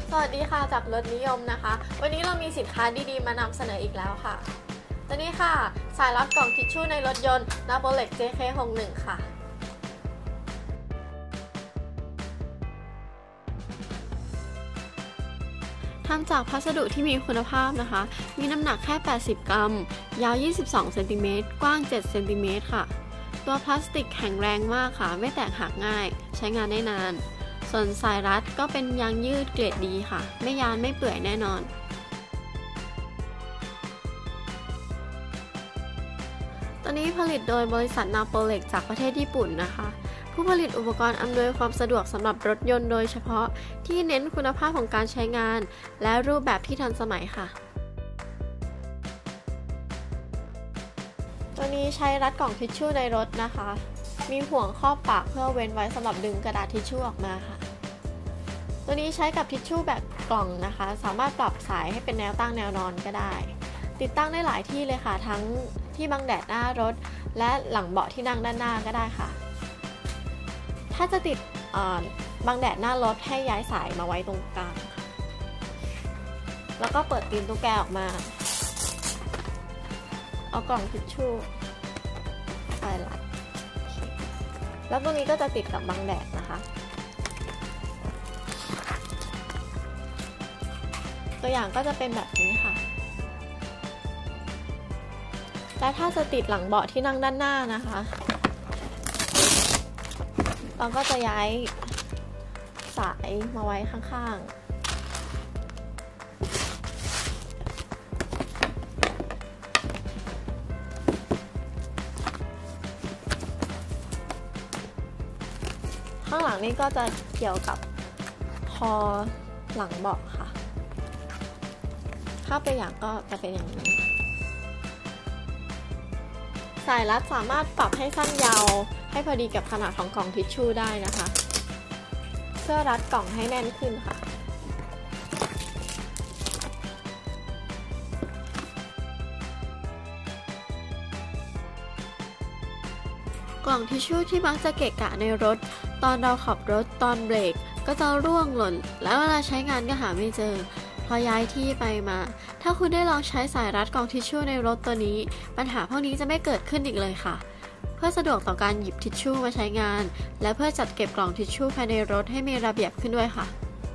สวัสดีค่ะจากรถนิยมนะคะวันนี้เรามีสินค้าดีๆมานำเสนออีกแล้วค่ะตัวนี้ค่ะสายรัดกล่องทิชชู่ในรถยนต์ Napolex JK61 ค่ะทำจากพัสดุที่มีคุณภาพนะคะมีน้ำหนักแค่80 กรัมยาว22เซนติเมตรกว้าง7เซนติเมตรค่ะตัวพลาสติกแข็งแรงมากค่ะไม่แตกหักง่ายใช้งานได้นานส่วนสายรัดก็เป็นยางยืดเกรดดีค่ะไม่ยานไม่เปื่อยแน่นอนตัวนี้ผลิตโดยบริษัท Napolex จากประเทศญี่ปุ่นนะคะผู้ผลิตอุปกรณ์อำนวยความสะดวกสำหรับรถยนต์โดยเฉพาะที่เน้นคุณภาพของการใช้งานและรูปแบบที่ทันสมัยค่ะตัวนี้ใช้รัดกล่องทิชชู่ในรถนะคะมีห่วงครอบปากเพื่อเว้นไว้สำหรับดึงกระดาษทิชชู่ออกมาค่ะตัวนี้ใช้กับทิชชู่แบบกล่องนะคะสามารถปรับสายให้เป็นแนวตั้งแนวนอนก็ได้ติดตั้งได้หลายที่เลยค่ะทั้งที่บังแดดหน้ารถและหลังเบาะที่นั่งด้านหน้าก็ได้ค่ะถ้าจะติดบังแดดหน้ารถให้ย้ายสายมาไว้ตรงกลางแล้วก็เปิดตีนตุ๊กแกออกมาเอากล่องทิชชู่ใส่รัดแล้วตัวนี้ก็จะติดกับบังแดดนะคะตัวอย่างก็จะเป็นแบบนี้ค่ะและถ้าจะติดหลังเบาะที่นั่งด้านหน้านะคะเราก็จะย้ายสายมาไว้ข้างๆข้างหลังนี้ก็จะเกี่ยวกับคอหลังเบาะค่ะถ้าเป็นอย่างก็จะเป็นอย่างนี้สายรัดสามารถปรับให้สั้นยาวให้พอดีกับขนาดของกล่องทิชชู่ได้นะคะเพื่อรัดกล่องให้แน่นขึ้นค่ะกล่องทิชชู่ที่มักจะเกะกะในรถตอนเราขับรถตอนเบรกก็จะร่วงหล่นแล้วเวลาใช้งานก็หาไม่เจอพอย้ายที่ไปมาถ้าคุณได้ลองใช้สายรัดกล่องทิชชู่ในรถตัวนี้ปัญหาพวกนี้จะไม่เกิดขึ้นอีกเลยค่ะเพื่อสะดวกต่อการหยิบทิชชู่มาใช้งานและเพื่อจัดเก็บกล่องทิชชู่ภายในรถให้มีระเบียบขึ้นด้วยค่ะ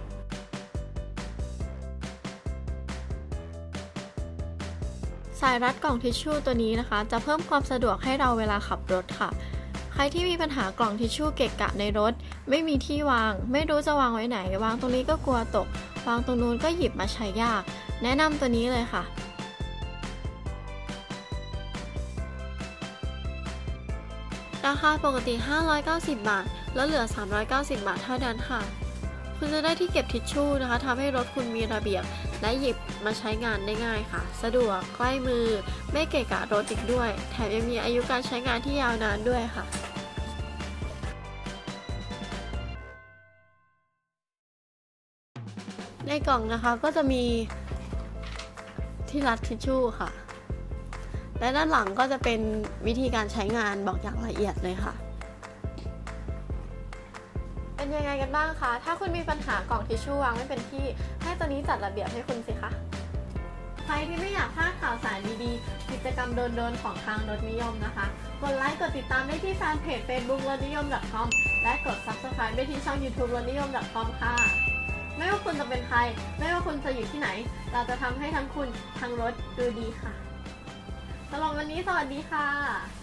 สายรัดกล่องทิชชู่ตัวนี้นะคะจะเพิ่มความสะดวกให้เราเวลาขับรถค่ะใครที่มีปัญหากล่องทิชชู่เกะกะในรถไม่มีที่วางไม่รู้จะวางไว้ไหนวางตรงนี้ก็กลัวตกวางตรงนู้นก็หยิบมาใช้ยากแนะนำตัวนี้เลยค่ะราคาปกติ590 บาทแล้วเหลือ390 บาทเท่านั้นค่ะคุณจะได้ที่เก็บทิชชู่นะคะทำให้รถคุณมีระเบียบและหยิบมาใช้งานได้ง่ายค่ะสะดวกใกล้มือไม่เกะกะรถอีกด้วยแถมยังมีอายุการใช้งานที่ยาวนานด้วยค่ะในกล่องนะคะก็จะมีที่รัดทิชชู่ค่ะและด้านหลังก็จะเป็นวิธีการใช้งานบอกอย่างละเอียดเลยค่ะเป็นยังไงกันบ้างคะถ้าคุณมีปัญหากล่องทิชชู่วางไม่เป็นที่ให้ตัวนี้จัดระเบียบให้คุณสิคะใครที่ไม่อยากพลาดข่าวสารดีๆกิจกรรมโดนๆของทางรถนิยมนะคะกดไลค์กดติดตามได้ที่แฟนเพจ Facebook รถนิยม .com และกด Subscribe ได้ที่ช่อง YouTube รถนิยม .com ค่ะไม่ว่าคุณจะเป็นใครไม่ว่าคุณจะอยู่ที่ไหนเราจะทำให้ทั้งคุณทั้งรถดูดีค่ะสำหรับวันนี้สวัสดีค่ะ